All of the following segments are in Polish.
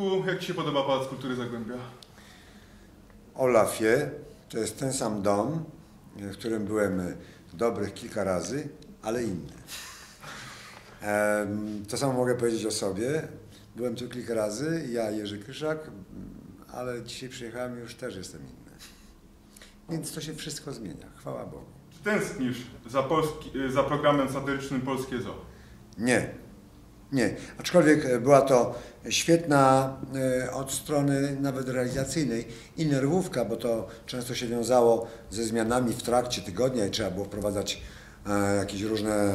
Olafku, jak Ci się podoba Pałac Kultury Zagłębia? Olafie to jest ten sam dom, w którym byłem dobrych kilka razy, ale inny. To samo mogę powiedzieć o sobie. Byłem tu kilka razy, ja Jerzy Kryszak, ale dzisiaj przyjechałem i już też jestem inny. Więc to się wszystko zmienia, chwała Bogu. Czy tęsknisz za programem satyrycznym Polskie Zoo? Nie. Nie, aczkolwiek była to świetna od strony nawet realizacyjnej i nerwówka, bo to często się wiązało ze zmianami w trakcie tygodnia i trzeba było wprowadzać jakieś różne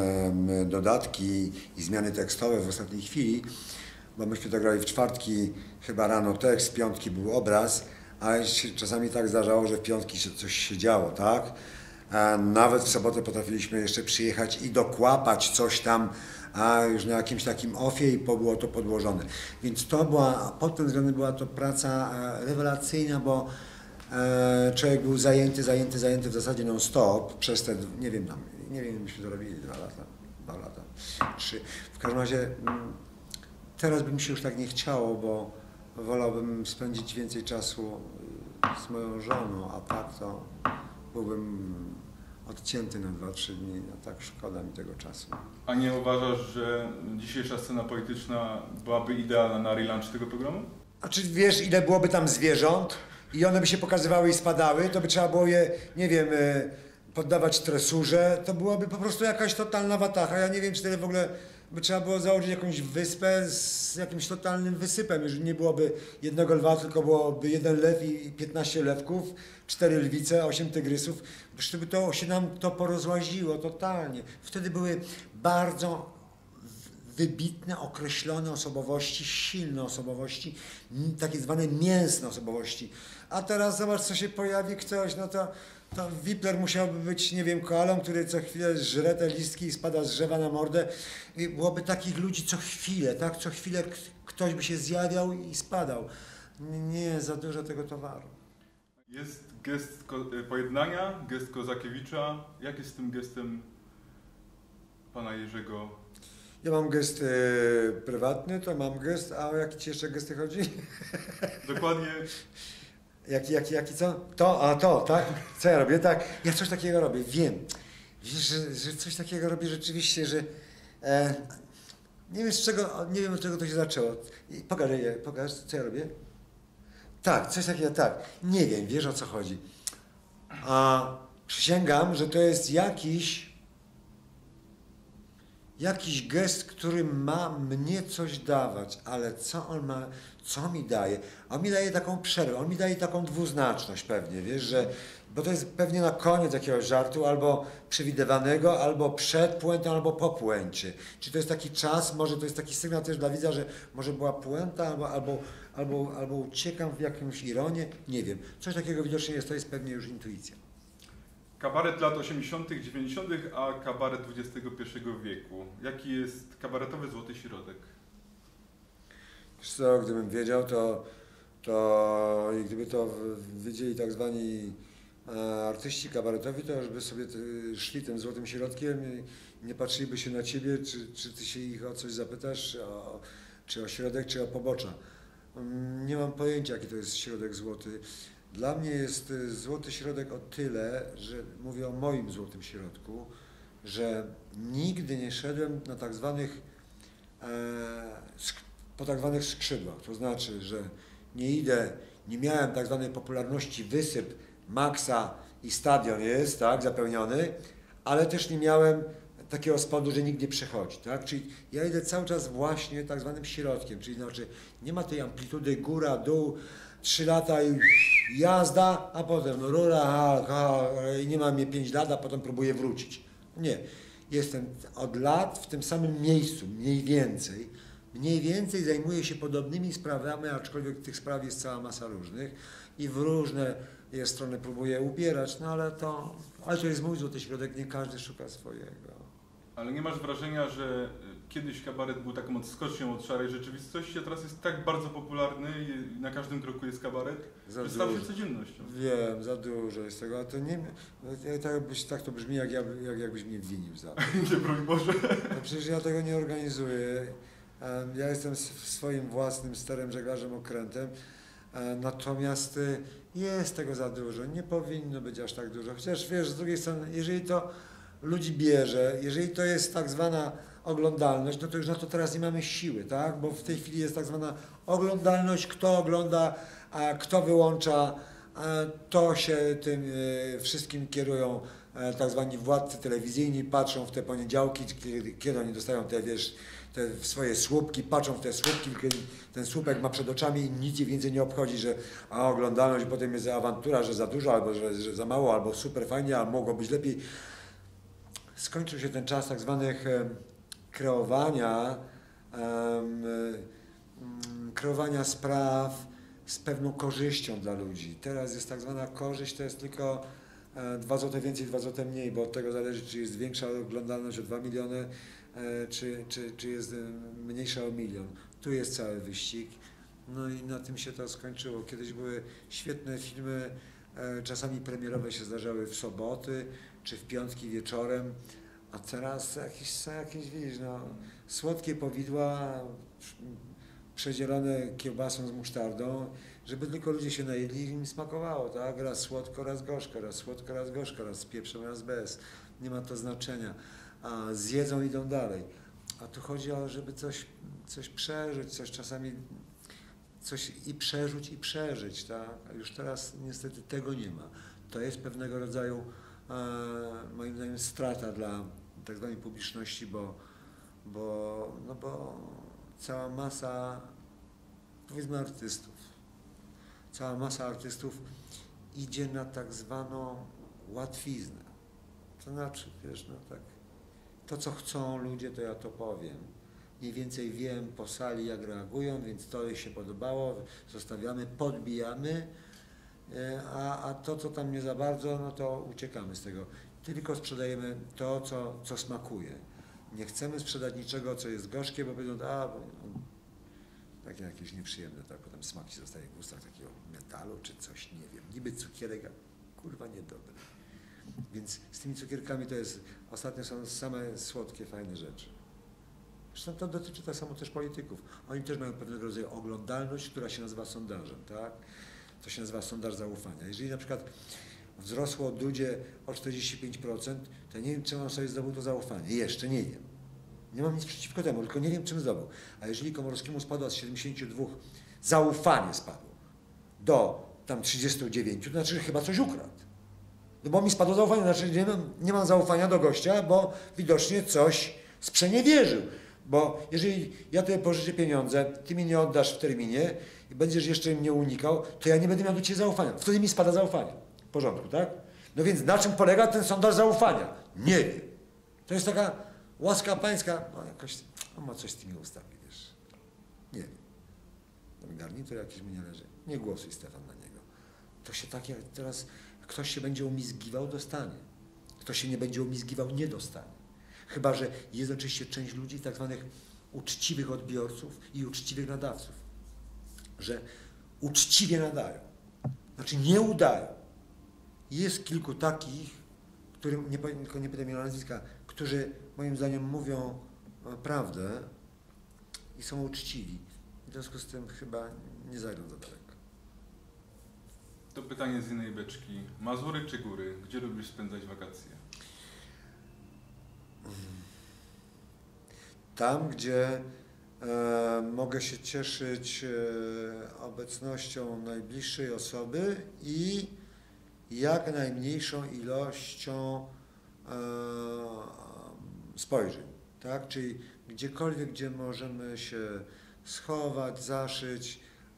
dodatki i zmiany tekstowe w ostatniej chwili, bo myśmy to grali w czwartki, chyba rano tekst, w piątki był obraz, a czasami tak zdarzało, że w piątki coś się działo, tak? Nawet w sobotę potrafiliśmy jeszcze przyjechać i dokłapać coś tam, a już na jakimś takim offie i było to podłożone. Więc to była, pod tym względem była to praca rewelacyjna, bo człowiek był zajęty w zasadzie non-stop przez te, nie wiem, myśmy to robili 2 lata, 3. W każdym razie teraz by mi się już tak nie chciało, bo wolałbym spędzić więcej czasu z moją żoną, a tak to byłbym odcięty na 2-3 dni, no tak szkoda mi tego czasu. A nie uważasz, że dzisiejsza scena polityczna byłaby idealna na relaunch tego programu? A czy wiesz, ile byłoby tam zwierząt i one by się pokazywały i spadały, to by trzeba było je, nie wiem, poddawać tresurze, to byłaby po prostu jakaś totalna watacha. Ja nie wiem, czy tyle w ogóle by trzeba było założyć jakąś wyspę z jakimś totalnym wysypem, jeżeli nie byłoby jednego lwa, tylko byłoby 1 lew i 15 lewków, 4 lwice, 8 tygrysów, żeby to się nam to porozłaziło totalnie. Wtedy były bardzo wybitne, określone osobowości, silne osobowości, takie zwane mięsne osobowości. A teraz zobacz, co się pojawi ktoś, no to Wipler musiałby być, nie wiem, koalą, który co chwilę żre te listki i spada z drzewa na mordę. I byłoby takich ludzi co chwilę, tak? Co chwilę ktoś by się zjawiał i spadał. Nie, za dużo tego towaru. Jest gest pojednania, gest Kozakiewicza. Jak jest z tym gestem pana Jerzego? Ja mam gest prywatny, to mam gest, a o jaki ci jeszcze gesty chodzi? Dokładnie. Jaki co? To, tak? Co ja robię? Tak, ja coś takiego robię, wiem. Wiesz, że coś takiego robię rzeczywiście, że nie wiem nie wiem od czego to się zaczęło. Pokaż, co ja robię? Tak, coś takiego, tak. Nie wiem, wiesz o co chodzi. A przysięgam, że to jest jakiś gest, który ma mnie coś dawać, ale co on ma, co mi daje? On mi daje taką przerwę, on mi daje taką dwuznaczność pewnie, wiesz, że, bo to jest pewnie na koniec jakiegoś żartu, albo przewidywanego, albo przed puentą, albo po puencie. Czy to jest taki czas, może to jest taki sygnał też dla widza, że może była puenta, albo uciekam w jakąś ironię, nie wiem. Coś takiego widocznie jest, to jest pewnie już intuicja. Kabaret lat 80., 90., a kabaret XXI wieku. Jaki jest kabaretowy złoty środek? Wiesz co, gdybym wiedział, i gdyby to wiedzieli tak zwani artyści kabaretowi, to już by sobie szli tym złotym środkiem i nie patrzyliby się na ciebie, czy ty się ich o coś zapytasz, czy o środek, czy o pobocza. Nie mam pojęcia, jaki to jest środek złoty. Dla mnie jest złoty środek o tyle, że mówię o moim złotym środku, że nigdy nie szedłem na po tak zwanych skrzydłach. To znaczy, że nie miałem tak zwanej popularności wysyp, maksa i stadion jest, tak, zapełniony, ale też nie miałem takiego spodu, że nikt nie przechodzi, tak? Czyli ja idę cały czas właśnie tak zwanym środkiem, czyli znaczy nie ma tej amplitudy góra, dół, 3 lata i jazda, a potem no rura, i nie ma mnie 5 lat, a potem próbuję wrócić. Nie. Jestem od lat w tym samym miejscu, mniej więcej zajmuję się podobnymi sprawami, aczkolwiek tych spraw jest cała masa różnych i w różne strony próbuję upierać, no ale to jest mój złoty środek, nie każdy szuka swojego. Ale nie masz wrażenia, że kiedyś kabaret był taką odskocznią od szarej rzeczywistości, a teraz jest tak bardzo popularny i na każdym kroku jest kabaret, że stał się codziennością. Wiem, za dużo jest tego, a to nie... Tak to brzmi, jakbyś mnie winił za to. Nie, broń Boże. No przecież ja tego nie organizuję. Ja jestem swoim własnym sterem, żeglarzem, okrętem, natomiast jest tego za dużo, nie powinno być aż tak dużo. Chociaż wiesz, z drugiej strony, jeżeli to ludzi bierze, jeżeli to jest tak zwana oglądalność, no to już na to teraz nie mamy siły, tak? Bo w tej chwili jest tak zwana oglądalność, kto ogląda, a kto wyłącza, to się tym wszystkim kierują tak zwani władcy telewizyjni, patrzą w te poniedziałki, kiedy oni dostają te, wiesz, te swoje słupki, patrzą w te słupki, ten słupek ma przed oczami i nic je więcej nie obchodzi, że oglądalność, potem jest awantura, że za dużo, albo że za mało, albo super fajnie, a mogło być lepiej. Skończył się ten czas tak zwanych kreowania spraw z pewną korzyścią dla ludzi. Teraz jest tak zwana korzyść, to jest tylko 2 zł więcej, 2 zł mniej, bo od tego zależy, czy jest większa oglądalność o 2 miliony, czy jest mniejsza o 1 milion. Tu jest cały wyścig. No i na tym się to skończyło. Kiedyś były świetne filmy, czasami premierowe się zdarzały w soboty, czy w piątki wieczorem, a teraz jakieś widzisz, no, słodkie powidła, przedzielone kiełbasą z musztardą, żeby tylko ludzie się najedli i im smakowało, tak? Raz słodko, raz gorzko, raz słodko, raz gorzko, raz z pieprzem, raz bez. Nie ma to znaczenia. A zjedzą, idą dalej. A tu chodzi o, żeby coś przeżyć, coś czasami, coś i przeżyć, i przeżyć, tak? A już teraz niestety tego nie ma. To jest pewnego rodzaju, moim zdaniem, strata dla tak zwanej publiczności, bo cała masa, powiedzmy, artystów idzie na tak zwaną łatwiznę. To znaczy, wiesz, no tak, to co chcą ludzie, to ja to powiem. Mniej więcej wiem po sali, jak reagują, więc to jej się podobało, zostawiamy, podbijamy, a to, co tam nie za bardzo, no to uciekamy z tego. Tylko sprzedajemy to, co smakuje. Nie chcemy sprzedać niczego, co jest gorzkie, bo będą, takie jakieś nieprzyjemne, tak, potem smaki zostaje w ustach takiego metalu czy coś, nie wiem. Niby cukierek, a kurwa niedobry. Więc z tymi cukierkami to jest, ostatnio są same słodkie, fajne rzeczy. Zresztą to dotyczy tak samo też polityków. Oni też mają pewnego rodzaju oglądalność, która się nazywa sondażem, tak? To się nazywa sondaż zaufania. Jeżeli na przykład wzrosło Dudzie o 45%, to nie wiem, czym on sobie zdobył to zaufanie. Jeszcze nie wiem. Nie mam nic przeciwko temu, tylko nie wiem, czym zdobył. A jeżeli Komorowskiemu spadło z 72, zaufanie spadło do tam 39, to znaczy, że chyba coś ukradł. No bo mi spadło zaufanie, znaczy nie mam zaufania do gościa, bo widocznie coś sprzeniewierzył. Bo jeżeli ja tobie pożyczę pieniądze, ty mi nie oddasz w terminie i będziesz jeszcze mnie unikał, to ja nie będę miał do ciebie zaufania. Wtedy mi spada zaufanie. W porządku, tak? No więc na czym polega ten sondaż zaufania? Nie wiem. To jest taka łaska pańska, no jakoś, on ma coś z tymi ustami, wiesz. Nie wiem. Ten garnitur jakiś mi nie leży. Nie głosuj, Stefan, na niego. To się tak jak teraz, ktoś się będzie umizgiwał, dostanie. Kto się nie będzie umizgiwał, nie dostanie. Chyba że jest oczywiście część ludzi, tak zwanych uczciwych odbiorców i uczciwych nadawców, że uczciwie nadają, znaczy nie udają. Jest kilku takich, którym, nie pytam o nazwiska, którzy moim zdaniem mówią prawdę i są uczciwi. W związku z tym chyba nie zajdą za daleko. To pytanie z innej beczki. Mazury czy góry? Gdzie lubisz spędzać wakacje? Tam, gdzie mogę się cieszyć obecnością najbliższej osoby i jak najmniejszą ilością spojrzeń, tak? Czyli gdziekolwiek, gdzie możemy się schować, zaszyć,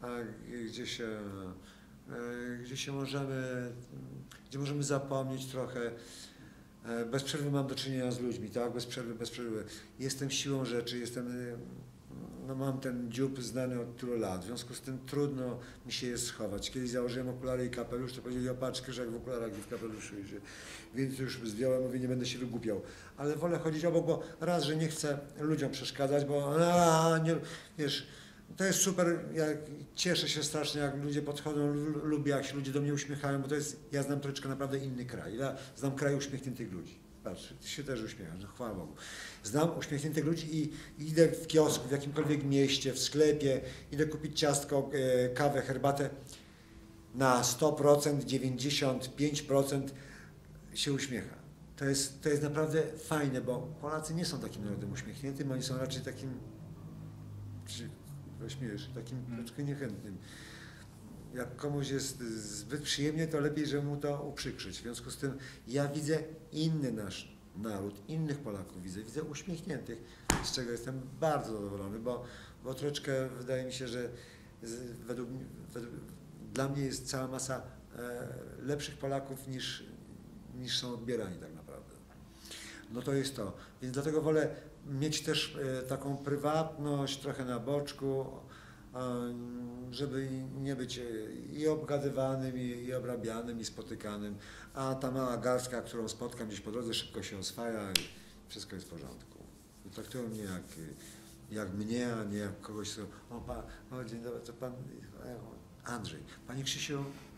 gdzie możemy zapomnieć trochę. Bez przerwy mam do czynienia z ludźmi, tak? Bez przerwy. Jestem siłą rzeczy, mam ten dziób znany od tylu lat, w związku z tym trudno mi się jest schować. Kiedyś założyłem okulary i kapelusz, to powiedzieli, o patrz, Kryżak w okularach i w kapeluszu idzie. Więc już zdjąłem, mówię, nie będę się wygłupiał. Ale wolę chodzić obok, bo raz, że nie chcę ludziom przeszkadzać, bo nie, wiesz, to jest super, ja cieszę się strasznie, jak ludzie podchodzą, lubię, jak się ludzie do mnie uśmiechają, bo to jest, ja znam troszeczkę naprawdę inny kraj. Ja znam kraj uśmiechniętych ludzi. patrz, ty się też uśmiechasz, no chwała Bogu. Znam uśmiechniętych ludzi i idę w kiosku, w jakimkolwiek mieście, w sklepie, idę kupić ciastko, kawę, herbatę. Na 100%, 95% się uśmiecha. To jest naprawdę fajne, bo Polacy nie są takim narodem uśmiechniętym, oni są raczej takim, takim troszkę niechętnym. Jak komuś jest zbyt przyjemnie, to lepiej, żeby mu to uprzykrzyć. W związku z tym ja widzę inny nasz naród, innych Polaków widzę uśmiechniętych, z czego jestem bardzo zadowolony, bo troszeczkę wydaje mi się, że dla mnie jest cała masa lepszych Polaków niż są odbierani tak naprawdę. No to jest to. Więc dlatego wolę mieć też taką prywatność trochę na boczku, żeby nie być i obgadywanym, i obrabianym, i spotykanym, a ta mała garstka, którą spotkam gdzieś po drodze, szybko się oswaja i wszystko jest w porządku. I traktują mnie jak mnie, a nie jak kogoś, dzień dobry, to pan Andrzej. Panie Krzysiu,